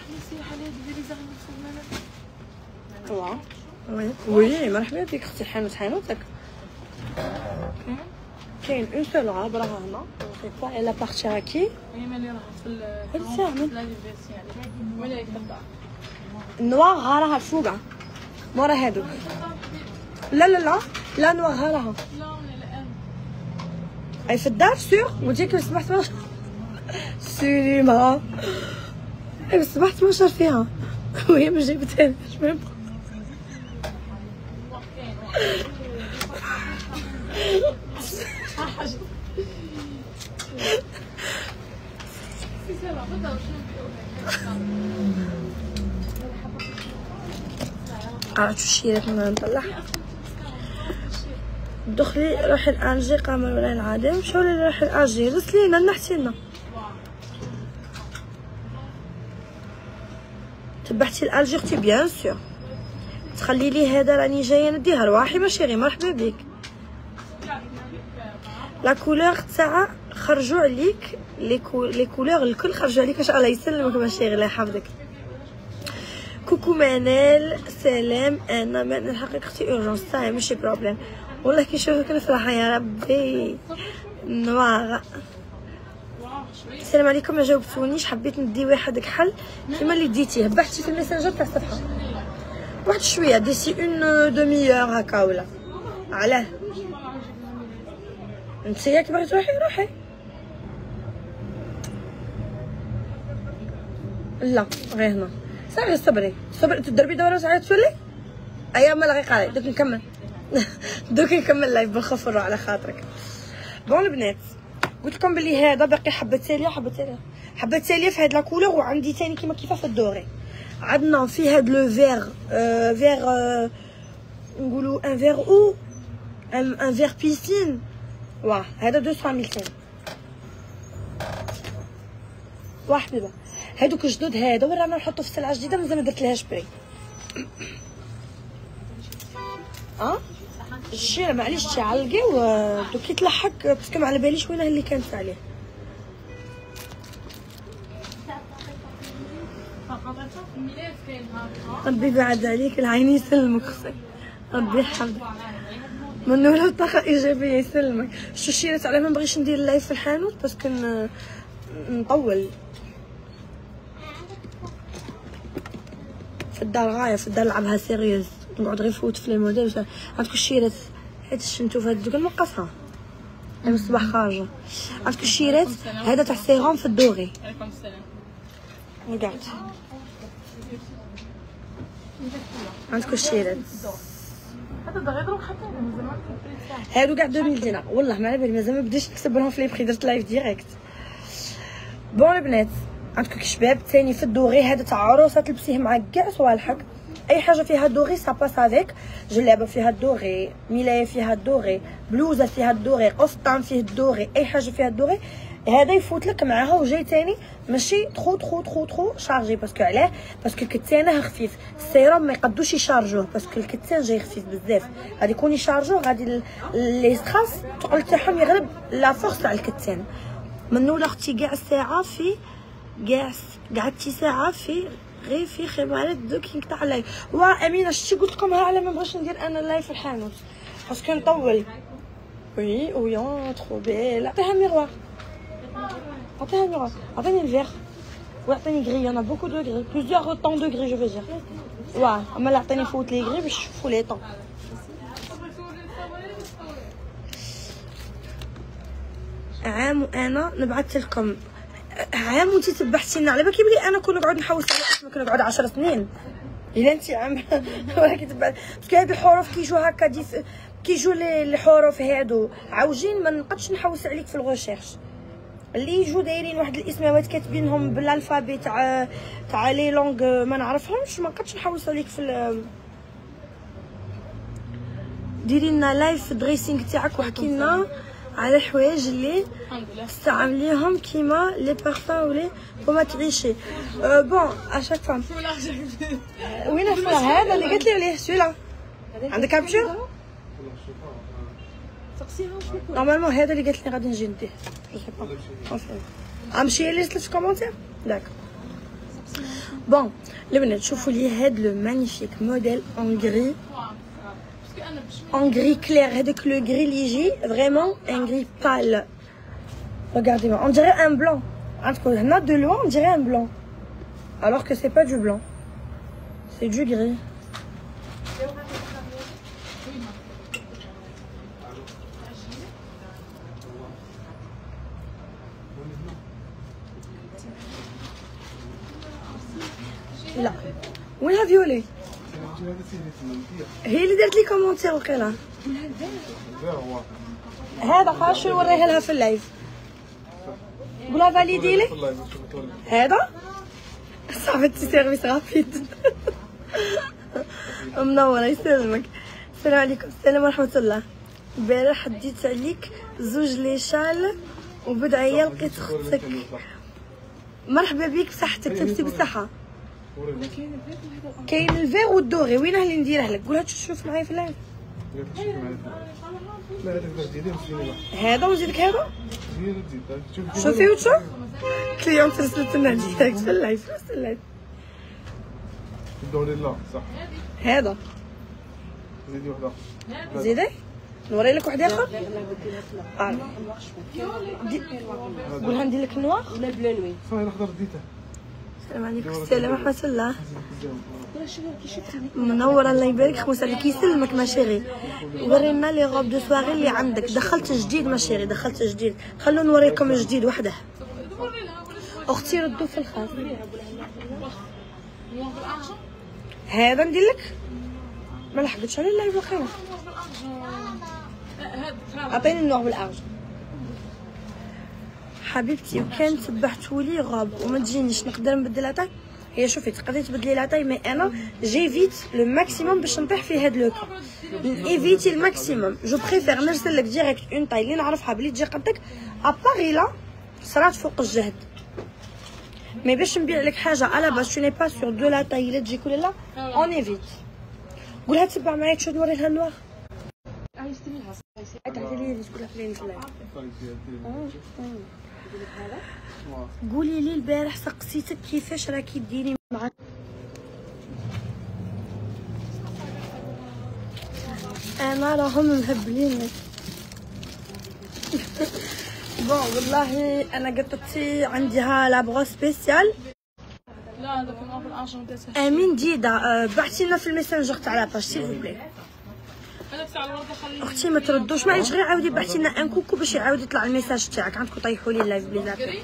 وي مرحبا بك اختي. حانوتك كاين اون سول غاب راها هنا سي با الا بارتي راكي. هي مالي راها في تعمل مالي النوار راها الفوقع مورا هادو. لا نوار راها اي في الدار سيغ. قلتلك الصباح السينما الصباح 12 فيها وهي ما جابتهاش ميم شو الشيرات نطلعها. دخلي روحي الانجي قمر ولا العادم شو اللي روحي الانجي رسلينا نحتينا تبعتي الالجي اختي بيان سور. تخلي لي هذا راني جايه نديها رواحي ماشي غير مرحبا بك. لا كولور تاعها خرجوا عليك لي كولور الكل خرجوا عليك. ان شاء الله يسلمك ماشي غير الله يحفظك. كوكو منال سلام. انا من الحقيقه اختي اورجونس تاعي ماشي بروبليم والله كي نشوفك نفرح يا ربي. نوار السلام عليكم. ما جاوبتونيش حبيت ندي واحد حل كيما اللي ديتيه. بحثتي في الميسنجر تاع الصفحه واحد شويه ديسي اون دوميور هكا ولا علاه. انت ياك باغي روحي لا غير هنا صافي. صبري تضربي دوره تعيط تولي ايام ما غير قاري. دوك نكمل لايف بالخوف والروح على خاطرك. بون البنات قلت لكم بلي هذا باقي حبه تاليه في هاد لا كولور. وعندي ثاني كيما كيف الدوري. عندنا في هاد لو فيغ نقولوا ان فيغ او ان فيغ بيسين. واه هذا 200 واحد بيبا. هادوك جدد. هذا ورانا نحطو في السلعه جديده مازال ما درتلهاش بري. الشيره معليش تعلقي دوك يتلحق باسكو ما على باليش وين اللي كانت عليه. ربي بعد عليك العين يسلمك اختي، ربي يحفظك منو لو طاقه ايجابيه يسلمك. شو الشيرات على ما نبغيش ندير اللايف في الحانوت باسكو نطول في الدار غايه، في الدار نلعبها سيريوز نقعد غير نفوت في لي موديل. عندكم الشيرات حيت شنتو في هذوك المقصه من الصباح خارجه. عندكم الشيرات هذا تاع سيروم في الدوغي. عليكم السلام. رجعت عندكم الشيرات هذا دغيا دروك حطيهم زعما هادو كاع 2000 دينار. والله ما على بالي مازال ما بديتش نكتب لهم في لي بري، درت لايف ديريكت. بون البنات عندكم كشباب ثاني في الدوغي. هذا تاع عروسه تلبسيه مع كاع صوالحك، اي حاجه فيها الدوغي سا باس افيك. جلابه فيها الدوغي، ملايه فيها الدوغي، بلوزه فيها الدوغي، قفطان فيه الدوغي، اي حاجه فيها الدوغي هذا يفوت لك معاها. وجاي تاني ماشي تخو شارجي باسكو علاه، باسكو الكتانه خفيف. السيروم ما يقدوش يشارجوه باسكو الكتان جاي خفيف بزاف. غادي يكون يشارجوه غادي لي ستراس تقول تاعهم يغلب لا فورس تاع الكتان. منو لاختي كاع الساعه في قعدتي ساعه في غير في خبالة دوكينغ تاع اللايف. امينه شتي قلت لكم ها على ما نبغيش ندير انا اللايف في الحانوت باسكو نطول. وي ويا ترو بيل. عطيها ميغوار، عطيني الفيغ ويعطيني غري. انا بوكو دو غري بليزيوغ طون دو غري جو فيزير. واه اما لا عطيني فوت لي غري باش نشوفو لي طون. عام وانا نبعث لكم عام وانتي تبحتينا على بالك بلي انا كون نقعد نحوس على اسمك نقعد 10 سنين الا انت عام راكي تبع باسكو هاد الحروف كيجو هكا كيجو لي حروف هادو عاوجين ما نقدش نحوس عليك في الغوشيرش. اللي يجو دايرين واحد الاسماوات كاتبينهم بالالفابي تاع لي لونغ ما نعرفهمش ما نقدش نحوس عليك في ديري لنا لايف دريسينغ تاعك وحكي لنا على الحوايج اللي تستعمليهم كيما لي بارفان ولي وما تعيشي. بون اشاك فام وين الفلار هذا اللي قلت لي عليه سويلا عندك كابتشر نورمالمون هذا اللي قالت لي غادي نجي نديه غنمشي لي في كومونتير داك. بون البنات شوفوا لي هاد لو مانيفيك موديل اون غري en gris clair, avec le gris léger, vraiment un gris pâle. Regardez-moi, on dirait un blanc. De loin, on dirait un blanc. Alors que c'est pas du blanc. C'est du gris. Là. Où est la violet? هي اللي درت لي كومونتير وقيله. هذا خاص نوريها لها في اللايف. قولها فاليدي لي هذا صاحبتي سيرفيس رابيد. منوره يسلمك. السلام عليكم. السلام ورحمه الله. البارح ديت عليك زوج لي شال وبدعيه لقيت اختك. مرحبا بك بصحتك تلبسي بصحه. كاين الفيغ والدوغي وينه اللي نديره لك؟ قولها تشوف معايا في اللايف. هذا ونزيدك هذا شوفي وتشوف كليون ترسلت لنا ديريكت في اللايف في اللايف. الدوري لا صح هذا زيدي وحده زيدي نوري لك واحد اخر. قولها ندير لك النوار ولا بلونوي صافي الاخضر ديته. السلام عليكم. السلام ورحمة الله. منورة الله يبارك خمس عليك يسلمك ما شيري. ورينا لي غوب دو سواغي اللي عندك. دخلت جديد ما شيري دخلت جديد. خلو نوريكم الجديد وحده. اختي ردوا في الخاص. هذا ندير لك ما لحقتش على اللايف واخا. عطيني النوع بالارجل حبيبتي. وكان تبعتولي غاب وما تجينيش نقدر نبدل لاطاي. هي شوفي تقدري تبدلي لاطاي مي انا جيفيت لو ماكسيموم باش نطيح في هاد لو كا. ايفيتي الماكسيموم. جو بريفير نرسل لك ديريكت اون طاي اللي نعرفها بلي تجي قدك اباري لا صرات فوق الجهد. مي باش نبيع لك حاجه على باش تو ني با سور دو لا تاي اللي تجيك ولا لا اون ايفيت. قولها تبع معايا تشوف نوري لها النوار. تعطي لي تقولها فلان فلان. قولي لي البارح سقسيتك كيفاش راكي ديري مع انا راهم مهبلينك. بون والله انا قطتي عندها لابغو سبيسيال. لا هذاك نوع في الارجون تاعها. امين ديدا بعثي لنا في الميسنجر تاع لاباج سيل فو بلي. هذاك تاع الورده خليه. اختي ما تردوش معليش غير عاودي بعثي لنا ان كوكو باش يعاود يطلع الميساج تاعك. عندكم طيحوا لي اللايف بلي.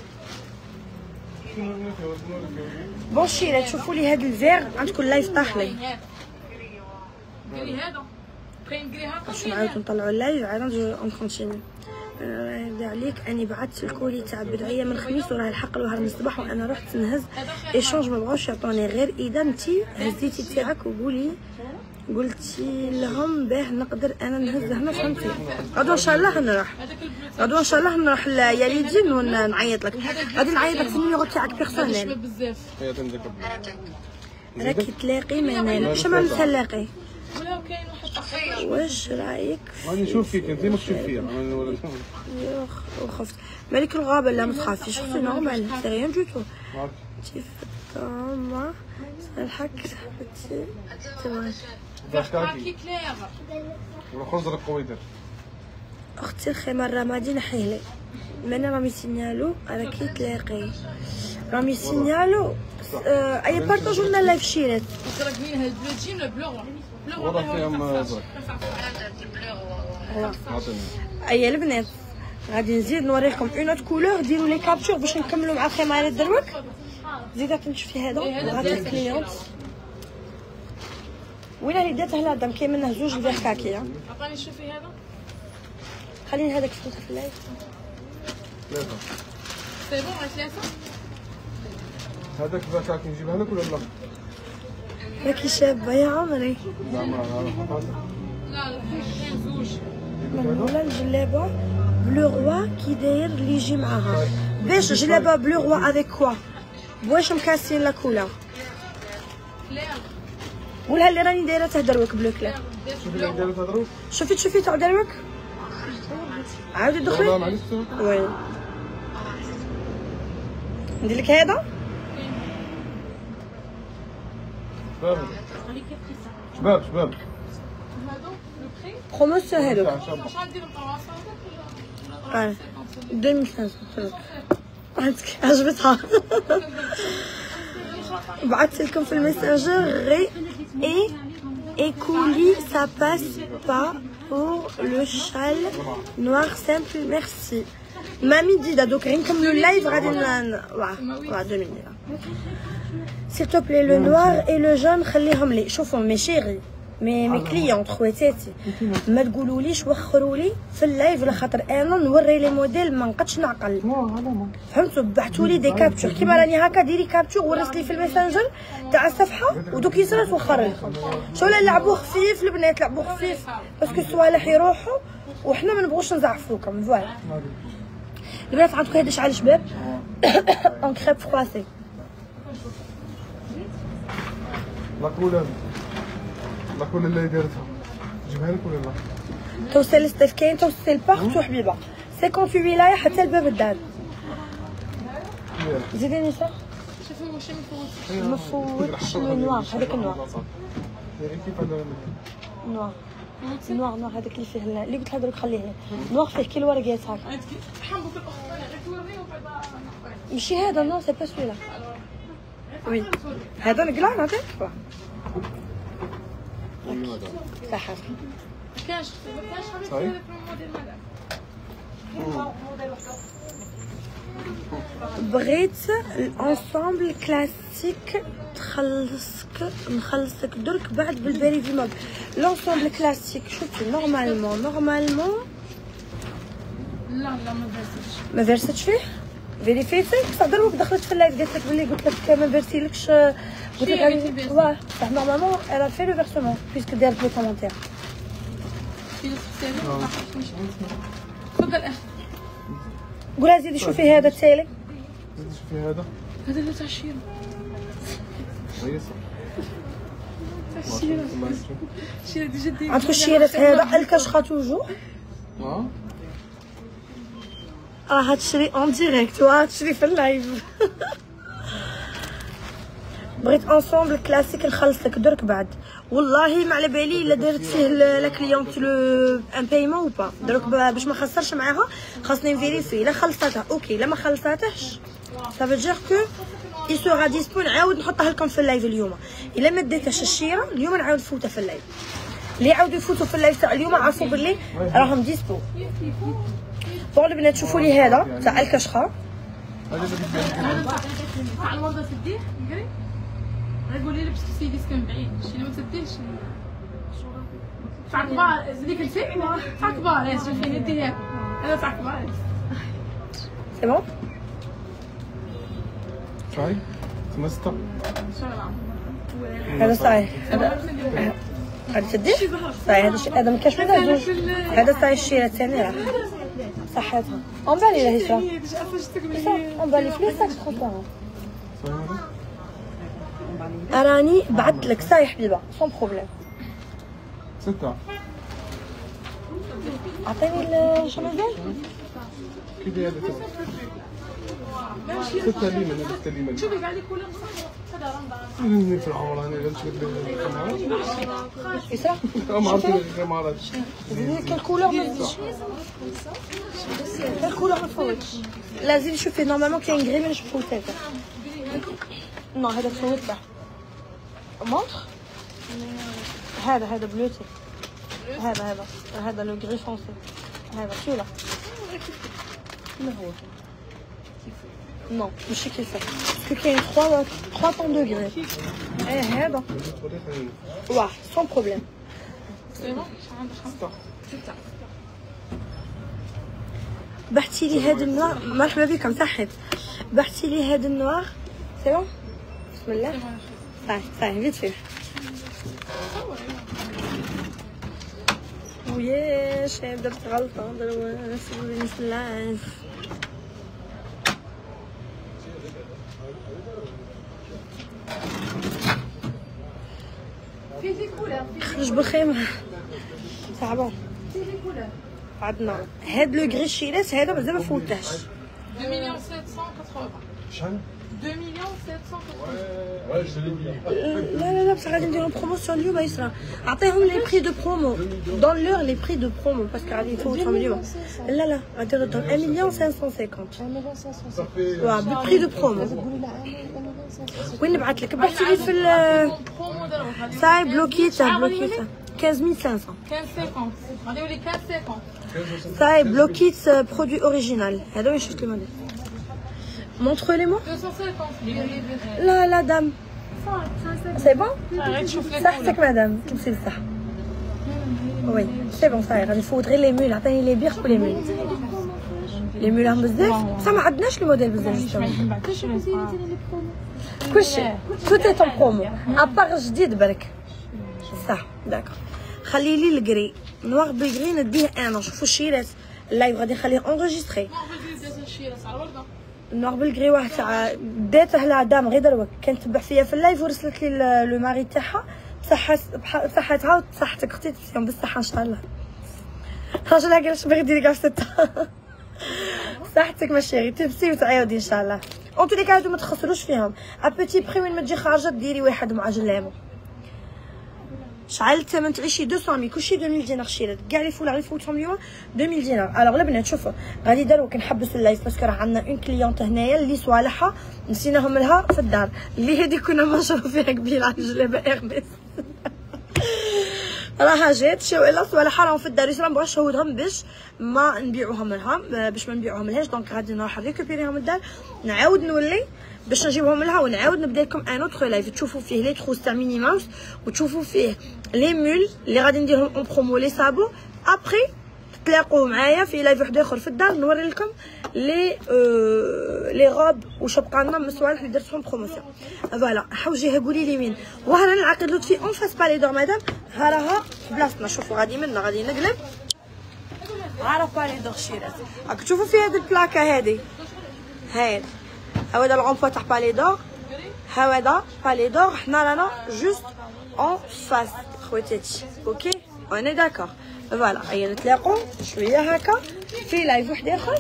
بون شيرا تشوفوا لي هذا الفير عندكم اللايف طاح لي. قولي هذا كاين قري هكا باش نعاودو نطلعوا اللايف عاد نجيو اون كونتينيو. يرضي عليك اني بعثت الكولي تاع بدعيه من الخميس وراه الحق الوهر من الصباح وانا رحت نهز ايشونج ما بغاوش يعطوني غير اذا انتي هزيتي تاعك وقولي قلتي لهم باه نقدر انا نهز هنا فهمتي. غدوه ان شاء الله نروح غدوه ان شاء الله نروح يا ليدين ونعيط لك. غادي نعيط لك في النيميرو تاعك بيرسونيل. بزاف راكي تلاقي منال واش ما نتلاقي. ولا كاين واحد واش رايك راني نشوف فيك انت ما تشوف فيا. وخفت مالك الغابه لا ما تخافيش اختي نورمال سي ريان دو تو. انتي فاطمه صالحك صاحبتي تمام. كي كلير ولا خزر قويدر. اختي الخمر رمادي نحيلي مانا رامي سينيالو راكي تلاقي رامي سينيالو اي بارطاجوا لنا لايف شيرات. راك مين هاد البلوجين ولا بلوغ ورا فيهم زرق. اي البنات غادي نزيد نوري لكم اون اوت كولور. ديروا لي كابتور باش نكملوا مع الخمارات دروك. زيدات نشوفي هذا غاتي الكليونت وين اللي داتها لهذا كاين منه زوج البيع كاكي. عطاني شوفي هذا خليني هذاك فتوته في اللايف. ثلاثة. سي بون غير ثلاثة. هذاك باكاكي نجيبها لك ولا لا؟ راكي شابه يا عمري. لا ما نعرف. لا لا كاين زوج. مهموله الجلابه بلو روا كي داير اللي يجي معاها. باش جلابه بلو روا افيك كوا بواش مكاسين لا كولور. كلير قولها اللي راني دايره تاع دروك بلو كلير. شوفي اللي دايره تهضروا. شوفي تاع دروك عاودي دخلي. وي ندير لك هذا شباب هادو لو بري بروموسيون هذوك. شحال ندير القراصه اه 2500 عندك عجبتها. بعثت لكم في الميسنجر غي اي كولي سا باس با بور لو شال نوار سامبل ميرسي. مامي ديدا دوك غير نكملوا اللايف غادي واه 2 مينيت. s'il te plaît le noir et le jaune خليهم لي. شوفوا مي شيري مي كليونط خواتاتي ما تقولوليش وخروا لي في اللايف لخاطر انا نوري لي موديل ما نقدش نعقل. فهمتوا بعثوا لي دي كابتور كيما راني هكا ديري كابتور ورست لي في الميسنجر تاع الصفحه ودوك يسرا توخر لكم. شو لعبوا خفيف البنات لعبوا خفيف باسكو الصوالح يروحوا وحنا ما نبغوش نزعفوكم. فوالا البنات عندكم هذا شعل شباب اون كريب فرواسي. لاكولا اللي دارتها نجيبها لك ولا لا؟ توصل الستيف كاين توصل بارتو حبيبه 58 ولايه حتى الباب الدار. زيديني صح. شوفي واش مفوتش لو نوار هذاك النوار دايرين كيف هذا نوار هذاك اللي فيه اللي قلت لها درك خليه لي نوار فيه كي الورقات هكا. حنبوك الاخت غير توري وبعد ماشي هذا نو سي با سويلا. وي هذا نقلع نعطيك صح. كاش خليت هذاك الموديل ماذا بغيت الانسامبل كلاسيك نخلصك درك بعد بالبريفي ماب. لانسامبل كلاسيك شوفي نورمالمون لا ما فيرستش فيه فيريفيتي بصح دروك دخلت في اللايف قالت لك بلي قلت لك ما فيرسيلكش قلت لك واه بصح نورمالمون الا في لو فيرسمون بيسك دارت لي كومونتير. تفضل اخي قولها زيدي شوفي هذا التالي. زيدي شوفي هذا هذا اللي تاع الشيره. هي صح. الشيره الشيره دي جدي. عندكم الشيرات هذا الكشخه توجور. هتشري اون ديريكت وهتشري في اللايف. بغيت انصومبل كلاسيك نخلص لك درك بعد. والله ما على بالي الا درت فيه لا كليونت لو ان بايمون او با. درك باش ما نخسرش معاها خاصني نفيريفي الا خلصتها اوكي، الا ما خلصتهاش صافي دير كو اي سورا ديسبو. نعاود نحطها لكم في اللايف اليوم. الا ما ديتهاش الشيره اليوم نعاود نفوتها في اللايف. اللي عاودوا يفوتوا في اللايف تاع اليوم عرفوا باللي راهم ديسبو. بون البنات شوفوا لي هذا تاع الكشخه. تاع الوضع تديه نقري. قولي لي باش تسيدي سكن بعيد شي ما تديش. تاع كبار زيك الفيلم تاع كبار شوفي نديها. هذا تاع كبار. سي بون. صحيح تمسطر. هذا صحيح. هذا تدي صحيح. هذا ما كاش منها زوج. هذا صحيح الشيره الثاني راه صحتها اون بالي لا هيسا اون بالي فلوس تاع ترونسبارون. راني بعثت لك صايح بيبا سون بروبليم. 6 عطيني الشمال كي داير هذا 6 ليمون. هذا 6 ليمون. شوفي قاعد يقول هذا رمضان في العمر راني غنشد الكاميرا. يسرا ما عرفتش الكاميرا. كالكولور ما تزيدش. كالكولور ما تفوتش. لازم شوفي نورمالمون كاين غري مانيش مفوتاه. نو هذا فوت به. مونطخ هذا بلوتي. هذا لو غري فونسي. هذا شو لا ما هو نو ماشي كيفاه باسكو كاين 3 طون دوغري. هذا واه سون بروبليم. سي بون عندك 5 6. بحتي لي هذا النوار. مرحبا بكم صحيت. بحتي لي هذا النوار سي بون. بسم الله صحيح فيت فيه. ويا شاب درت غلطه دروا سيبوني في اللايف. خرج بالخيمه صعبه. عندنا هاد لو غري شيرات هذا مازال ما فوتاش. 2,780. شحال؟ 2,780. لا بصح غادي نديرو بروموسيون اليوم يسرا. عطيهم لي بري دو برومو دون لور لي بري دو برومو باسكو غادي نفوتهم اليوم. لا غادي نديرو 1,550 واه ببري دو برومو. وين نبعث لك؟ بعثي لي في ساي بلوكيتا 15,500. 15,50 غادي يولي 15,50. ساي بلوكيت برودوي اوريجينال. هذا وين شفت لي موديل. مونترو لي موا 250. لا دام سي بون. صحتك مدام تلبسي بصح. وي سي بون صاير غادي نفوت غير لي مول. عطيني لي بيغ و لي مول. لي مول راهم بزاف بصح ما عندناش الموديل بزاف. كلشي تو تي طون برومو ابار جديد برك صح داكور. خلي لي الكري نوار بالكري نديه انا. شوفوا الشيرات اللايف غادي نخليه اونجستري. نوار بالكري واحد تاع ديته لها دام غير دروك كانت تبع فيا في اللايف ورسلت لي لو ماري تاعها بصحتها وصحتك اختي تبسيهم بالصحه ان شاء الله. راجلها قال اش باغي ديري كاع 6 صحتك ما شيري تبسي وتعاودي ان شاء الله. اون تو لي كا هادو ما تخسروش فيهم. ا بوتي بري وين ما تجي خارجه ديري واحد معجن ليمون. شعل الثمن تعيشي 200 كلشي 2000 دينار شيرات كاع لي فولا غير فوتهم اليوم 2000 دينار. الوغ البنات شوفوا غادي داروا كنحبس اللايف باسكو راه عندنا اون كليونت هنايا اللي صوالحها نسيناهم لها في الدار اللي هذيك كنا ماشرو فيها قبيله على جلابه اغمس. راها جات شو الا صوالحها راهم في الدار يسرا نبغى نشهدهم باش ما نبيعوهم لها باش ما نبيعوهم لهاش. دونك غادي نروح ريكوبيريهم الدار نعاود نولي باش نجيبهم لها ونعاود نبدا لكم ان اوتر لايف تشوفوا فيه لي تروس تاع ميني ماوس وتشوفوا فيه لي مول اللي غادي نديرهم اون برومو لي صابو. ابري تلاقوا معايا في لايف واحد اخر في الدار نوري لكم لي غوب واش بقى لنا من الصوالح اللي درتهم بروموسيون. فوالا حوجيها قولي لي وين. وهنا العقد لطفي اون فاس بالي دور مدام ها راها في بلاصتنا. شوفوا غادي منا غادي نقلب عارف بالي دور شيرات راك تشوفوا في هاد البلاكه هادي هذا الغومبو تاع بالي دور، هذا بالي دور. حنا رانا جوست اون فاس خواتاتي. اوكي انا داكور. فوالا ايا نتلاقوا شويه هكا في لايف واحد اخر.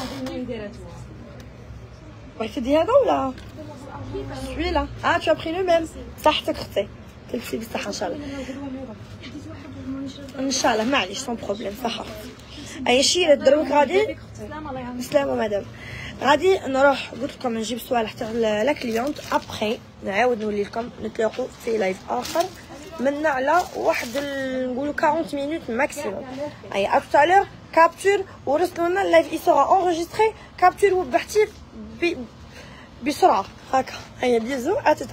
بغيتي تدي هذا ولا celui-là؟ tu as pris le même. صحتك اختي، تلبسي بالصحه ان شاء الله. ان شاء الله معليش سون بروبليم. صحه اي شي دروك غادي. بسلامه مدام. غادي نروح قلت لكم نجيب صوالح تاع لا كليونت ابخي نعاود نولي لكم نتلاقوا في لايف اخر منا على واحد نقولوا 40 مينوت ماكسيموم. اي ا تو الور كابتور ورسلوا لنا اللايف اي سورا انريجستري كابتور وبحتي بسرعه هكا. هيا بيزو اتت